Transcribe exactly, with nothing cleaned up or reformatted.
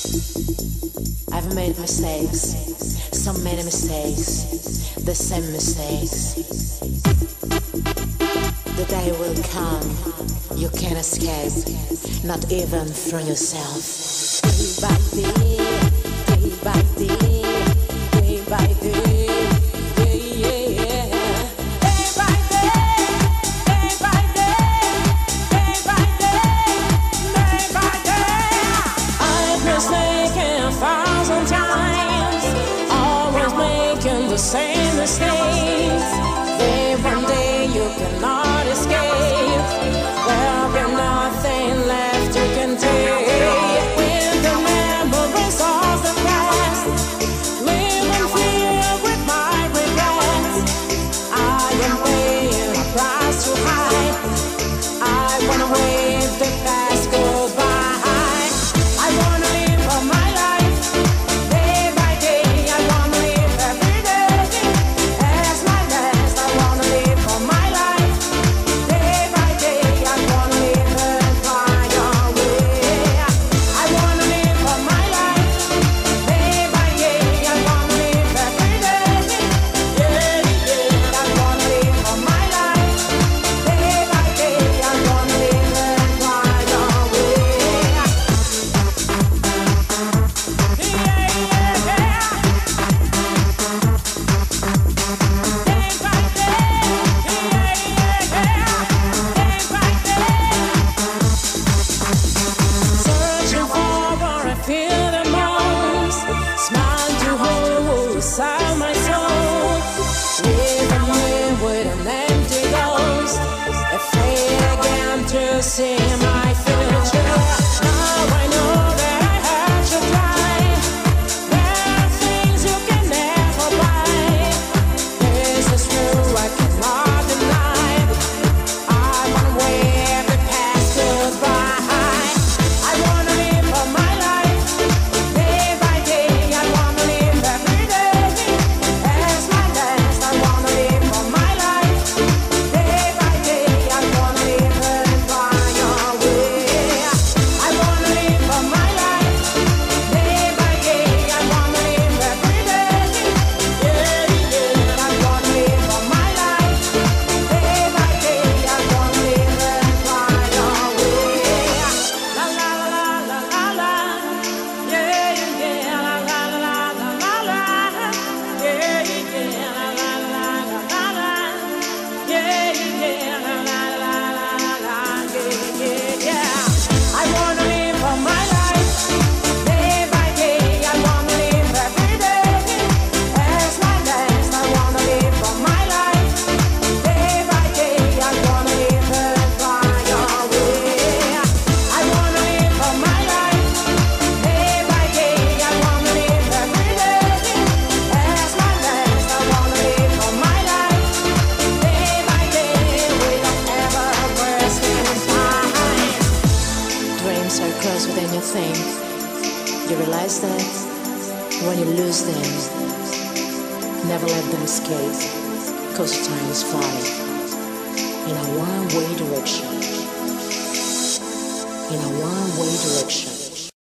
I've made mistakes, so many mistakes, the same mistakes. The day will come, you can't escape, not even from yourself. Day by day, day by day, day by day, yeah, yeah, yeah. Day by day, day by day, day by day, day by day. I've mistaken a thousand times, always making the same mistakes. Day one day you cannot escape, there'll be nothing left you can take. With the memories of the past, living filled with my regrets, I am paying a price too high. I wanna wave the past goodbye. I wanna live for my life, day by day. I wanna live every day as my best. I wanna live for my life, day by day. I wanna live and fly away. I wanna live for my life, day by day. I wanna live every day, yeah, yeah. I wanna live for my life, day by day. I wanna live and fly away. Searching for what I feel the most, smile to hold inside my soul, leaving me with an empty ghost, afraid again to see my future. Now I know that I had to try. There are things you can never buy. This is true, I cannot deny. I wanna wave the past goodbye. I wanna live for my life, day by day. I wanna live every day as my best. I wanna live for my life, day by day. I wanna live and fly away. I wanna live for my life, day by day. I wanna live every day, yeah, yeah. I wanna live for my life, day by day. I wanna live and fly away. La la la la la la, yeah, yeah. La la la la la la, yeah, yeah. La la la la la la, yeah, yeah. La la la la la, yeah, yeah, yeah. I wanna live for my life, day by day. I wanna live every day as my best. I wanna live for my life, day by day. I wanna live and fly away. I wanna live for my life, day by day. I wanna live every day as my best. I wanna live for my life, day by day, without ever wasting time. Dreams are closer than you think. You realize that when you lose them, never let them escape, cause time is flying in a one-way direction. In a one-way direction.